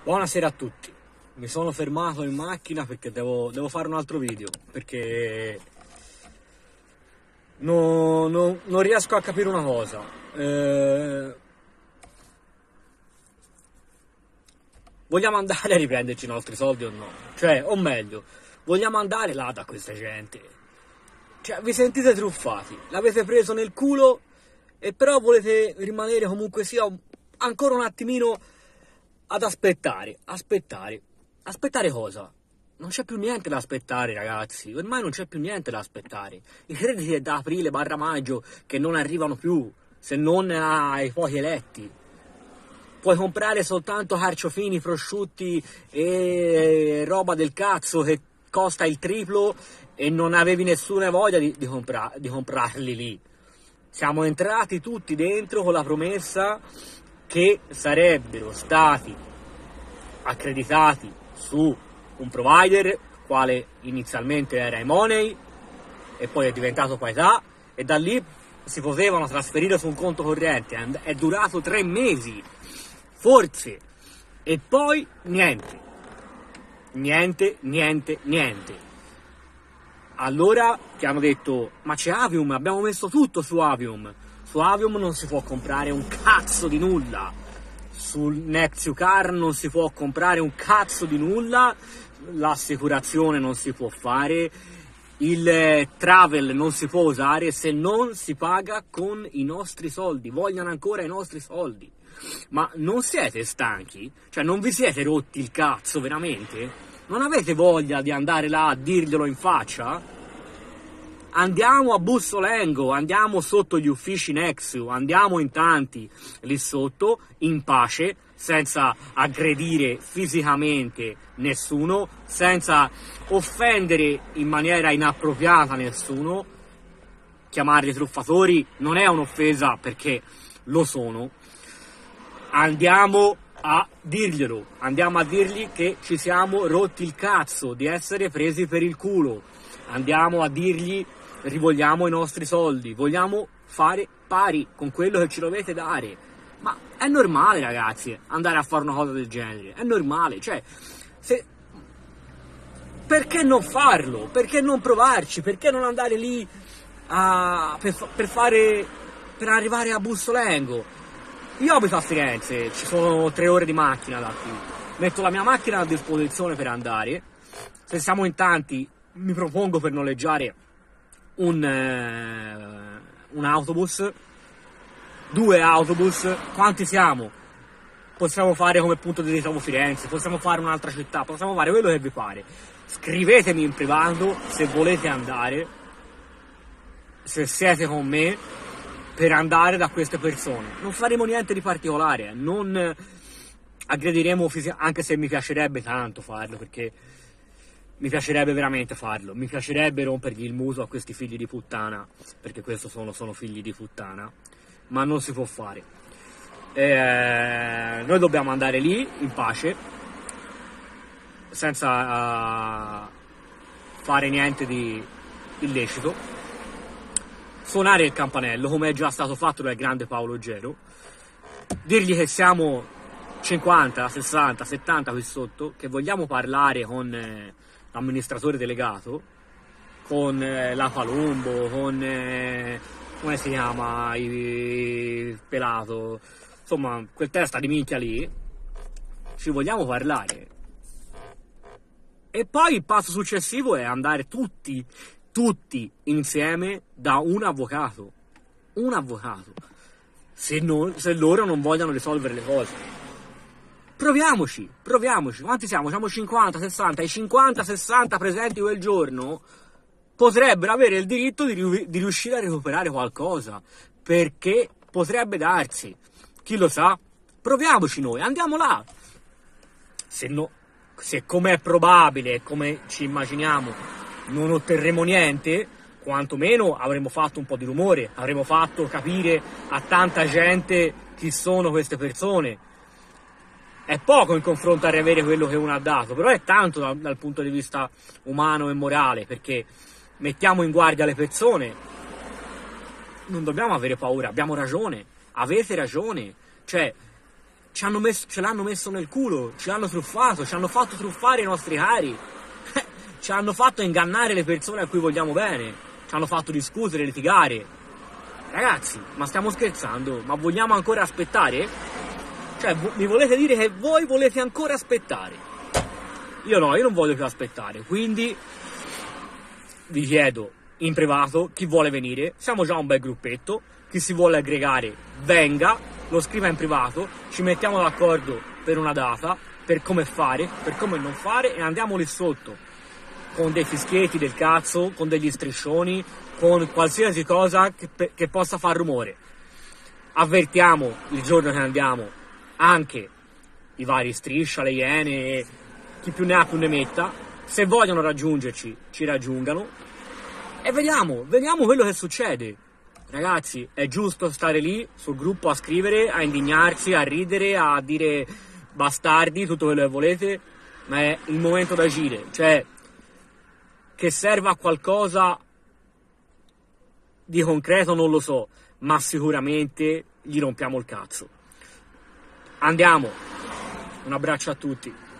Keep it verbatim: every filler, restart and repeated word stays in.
Buonasera a tutti, mi sono fermato in macchina perché devo, devo fare un altro video, perché no, no, non riesco a capire una cosa. Eh, vogliamo andare a riprenderci i nostri soldi o no? Cioè, o meglio, vogliamo andare là da questa gente? Cioè, vi sentite truffati, l'avete preso nel culo e però volete rimanere comunque sia un, ancora un attimino ad aspettare, aspettare, aspettare cosa? Non c'è più niente da aspettare, ragazzi, ormai non c'è più niente da aspettare. I crediti è da aprile barra maggio che non arrivano più, se non ai pochi eletti. Puoi comprare soltanto carciofini, prosciutti e roba del cazzo che costa il triplo e non avevi nessuna voglia di, di, compra, di comprarli lì. Siamo entrati tutti dentro con la promessa che sarebbero stati accreditati su un provider quale inizialmente era eMoney e poi è diventato Paità, e da lì si potevano trasferire su un conto corrente. È durato tre mesi forse, e poi niente niente niente niente. Allora ti hanno detto: ma c'è Avium, abbiamo messo tutto su Avium. Su Avium non si può comprare un cazzo di nulla, sul Nexucar non si può comprare un cazzo di nulla, l'assicurazione non si può fare, il travel non si può usare se non si paga con i nostri soldi. Vogliono ancora i nostri soldi. Ma non siete stanchi? Cioè, non vi siete rotti il cazzo veramente? Non avete voglia di andare là a dirglielo in faccia? Andiamo a Bussolengo, andiamo sotto gli uffici Nexu, andiamo in tanti lì sotto, in pace, senza aggredire fisicamente nessuno, senza offendere in maniera inappropriata nessuno. Chiamarli truffatori non è un'offesa, perché lo sono. Andiamo a dirglielo, andiamo a dirgli che ci siamo rotti il cazzo di essere presi per il culo, andiamo a dirgli: rivogliamo i nostri soldi, vogliamo fare pari con quello che ci dovete dare. Ma è normale, ragazzi, andare a fare una cosa del genere, è normale. Cioè, se... perché non farlo? Perché non provarci? Perché non andare lì a... per, per fare per arrivare a Bussolengo? Io abito a Firenze, ci sono tre ore di macchina da qui, metto la mia macchina a disposizione per andare. Se siamo in tanti, mi propongo per noleggiare un, eh, un autobus, due autobus. Quanti siamo? Possiamo fare come punto di ritrovo Firenze, possiamo fare un'altra città, possiamo fare quello che vi pare. Scrivetemi in privato se volete andare, se siete con me, per andare da queste persone. Non faremo niente di particolare, non aggrediremo fisicamente, anche se mi piacerebbe tanto farlo, perché mi piacerebbe veramente farlo, mi piacerebbe rompergli il muso a questi figli di puttana, perché questi sono, sono figli di puttana, ma non si può fare. Eh, noi dobbiamo andare lì in pace, senza uh, fare niente di illecito, suonare il campanello come è già stato fatto dal grande Paolo Gero, dirgli che siamo cinquanta, sessanta, settanta qui sotto, che vogliamo parlare con eh, l'amministratore delegato, con eh, la Palumbo, con eh, come si chiama, il pelato, insomma quel testa di minchia lì, ci vogliamo parlare. E poi il passo successivo è andare tutti tutti insieme da un avvocato, un avvocato, se, non, se loro non vogliono risolvere le cose. Proviamoci, proviamoci. Quanti siamo? Siamo cinquanta, sessanta, i cinquanta, sessanta presenti quel giorno potrebbero avere il diritto di, di riuscire a recuperare qualcosa, perché potrebbe darsi, chi lo sa. Proviamoci noi, andiamo là. Se no, se come è probabile, come ci immaginiamo, non otterremo niente, quantomeno avremo fatto un po' di rumore, avremo fatto capire a tanta gente chi sono queste persone. È poco in confronto a riavere quello che uno ha dato, però è tanto dal, dal punto di vista umano e morale, perché mettiamo in guardia le persone. Non dobbiamo avere paura, abbiamo ragione, avete ragione. Cioè, ci hanno messo, ce l'hanno messo nel culo, ci hanno truffato, ci hanno fatto truffare i nostri cari, ci hanno fatto ingannare le persone a cui vogliamo bene, ci hanno fatto discutere, litigare. Ragazzi, ma stiamo scherzando? Ma vogliamo ancora aspettare? Cioè, mi volete dire che voi volete ancora aspettare? Io no, io non voglio più aspettare, quindi vi chiedo in privato chi vuole venire, siamo già un bel gruppetto, chi si vuole aggregare venga, lo scriva in privato, ci mettiamo d'accordo per una data, per come fare, per come non fare e andiamo lì sotto con dei fischietti del cazzo, con degli striscioni, con qualsiasi cosa che, che possa far rumore. Avvertiamo il giorno che andiamo anche i vari Striscia, le Iene, chi più ne ha più ne metta, se vogliono raggiungerci ci raggiungano e vediamo, vediamo quello che succede. Ragazzi, è giusto stare lì sul gruppo a scrivere, a indignarsi, a ridere, a dire bastardi, tutto quello che volete, ma è il momento d'agire, cioè che serva a qualcosa di concreto non lo so, ma sicuramente gli rompiamo il cazzo. Andiamo, un abbraccio a tutti.